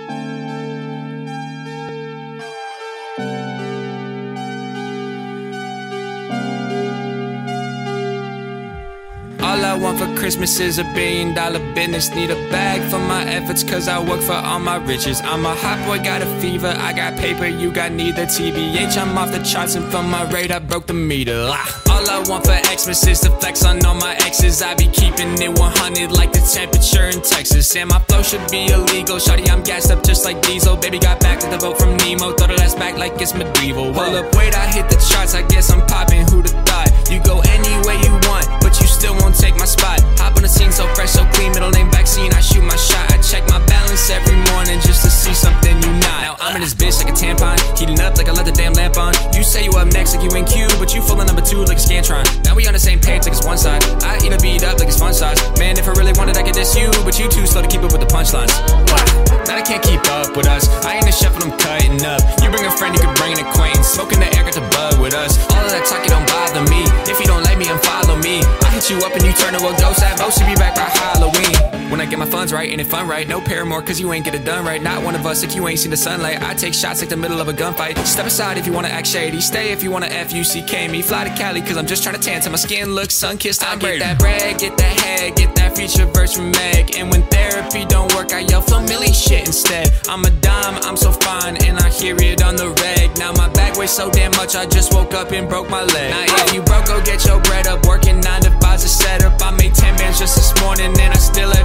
All I want for Christmas is $1 billion business. Need a bag for my efforts, cause I work for all my riches. I'm a hot boy, got a fever, I got paper, you got neither. TBH, I'm off the charts, and from my rate I broke the meter. All I want for Xmas is to flex on all my exes. I be keeping it 100 like the temperature in Texas. And my flow should be illegal, shawty, I'm gassed up just like Diesel. Baby got back to the boat from Nemo, throw the last back like it's medieval. Hold up, wait, I hit the charts, I guess I'm popping, who'da thought? You go any way you want, but you still won't take my spot. Hop on the scene so fresh, so clean, middle name vaccine, I shoot my shot. I check my balance every morning just to see something you not. Now I'm in this bitch like a tampon, heating up like I let the damn lamp on. You say you up next like you in Q, but you full of number 2 like a Scantron. Now we on the same page like it's one side, I eat a beat up like it's fun size. Man, if I really wanted I could diss you, but you too slow to keep up with the punchlines. Now I can't keep up with us, I ain't a chef when I'm cutting up. You bring a friend, you could bring an acquaintance, smoking the air, got the bud with us. All of that talk, it don't bother me, if you don't like me, unfollow me. I hit you up and you turn to a ghost, at most you be back by Halloween. When I get my funds right, ain't it fun, right? No Paramore, cause you ain't get it done right. Not one of us if you ain't seen the sunlight. I take shots like the middle of a gunfight. Step aside if you wanna act shady, stay if you wanna F-U-C-K me. Fly to Cali cause I'm just trying to tan till my skin looks sun-kissed. I get that bread, get that head, get that feature verse from Meg. And when therapy don't work, I yell familiar shit instead. I'm a dime, I'm so fine, and I hear it on the reg. Now my back weighs so damn much, I just woke up and broke my leg. Now if you broke, go get your bread up. Working 9 to 5's a setup. I made 10 bands just this morning and I still